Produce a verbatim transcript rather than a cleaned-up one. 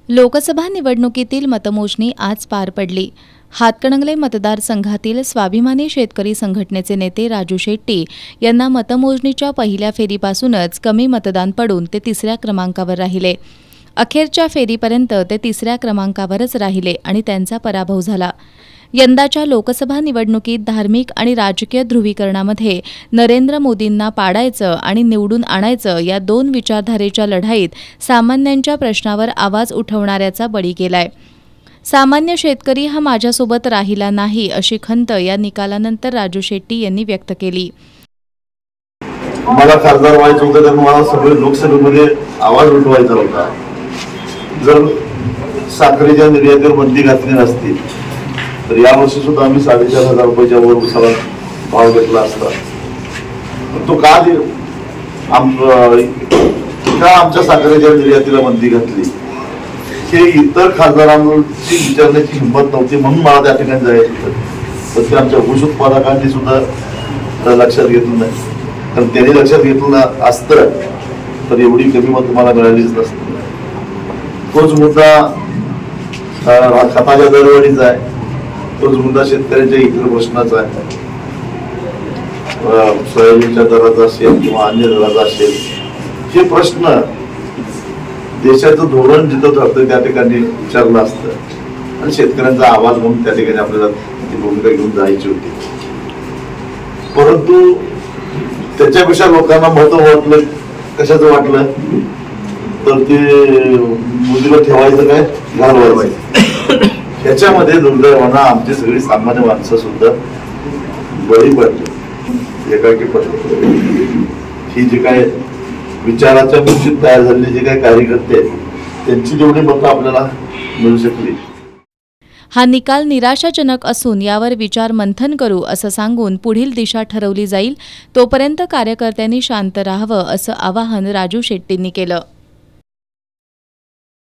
लोकसभा निवडणुकीतील मतमोजणी आज पार पडली। हातकणंगले मतदारसंघातील स्वाभिमानी शेतकरी संघटनेचे नेते राजू शेट्टी यांना मतमोजणीच्या पहिल्या फेरीपासूनच कमी मतदान पडून ते तिसऱ्या क्रमांकावर राहिले। अखेरच्या फेरीपर्यंत ते तिसऱ्या क्रमांकावरच राहिले आणि त्यांचा पराभव झाला। यंदाच्या लोकसभा निवडणुकीत धार्मिक आणि राजकीय ध्रुवीकरणामध्ये नरेंद्र मोदींना पाडायचं आणि निवडून आणायचं या दोन विचारधारेच्या लढाईत सामान्यांच्या प्रश्नावर आवाज उठवणाऱ्याचा बळी गेलाय। सामान्य शेतकरी हा माझ्यासोबत राहिला नाही अशी खंत या निकालानंतर राजू शेट्टी यांनी व्यक्त केली। मला खासदार व्हायचं होतं तर मला सगळे लोकसभेमध्ये आवाज उठवायचा होता। जर साखरेच्या निर्यातीवर बंदी घातली नसती तर यावर्षी सुद्धा आम्ही साडेचार हजार रुपयाच्या वर उसाला भाव घेतला असता। तो का का आमच्या साखरेच्या निर्यातीला बंदी घातली हे इतर खासदारांची विचारण्याची हिंमत नव्हती, म्हणून मला त्या ठिकाणी जायचं होतं। पण ते आमच्या ऊस उत्पादकांनी सुद्धा लक्षात घेतलं नाही, कारण त्यांनी लक्षात घेतलं असतं तर एवढी कमी मत तुम्हाला मिळालीच नसती। तोच मुद्दा खताच्या दरवाढीचा आहे, तोच मुद्दा शेतकऱ्यांच्या इतर प्रश्नाचा आहे। सोयाबीनच्या दराचा असेल किंवा अन्य दराचा असेल, हे प्रश्न देशाचं धोरण जिथं ठरतं त्या ठिकाणी विचारलं असतं आणि शेतकऱ्यांचा आवाज म्हणून त्या ठिकाणी आपल्याला ती भूमिका घेऊन जायची होती। परंतु त्याच्यापेक्षा लोकांना महत्व वाटलं, कशाचं वाटलं तर ते मोदीला ठेवायचं काय घालवायचं। ह्याच्यामध्ये दुर्दैवानं आमची सगळी सामान्य माणसं सुद्धा बळी पडली, एकाकी पडली। ही जी काय विचाराच्या निश्चित तयार झालेली जे काही कार्यकर्ते आहेत त्यांची जेवढी मतं आपल्याला मिळू शकली। हा निकाल निराशाजनक असून यावर विचार मंथन करू असं सांगून पुढील दिशा ठरवली जाईल, तोपर्यंत कार्यकर्त्यांनी शांत राहावं असं आवाहन राजू शेट्टींनी केलं।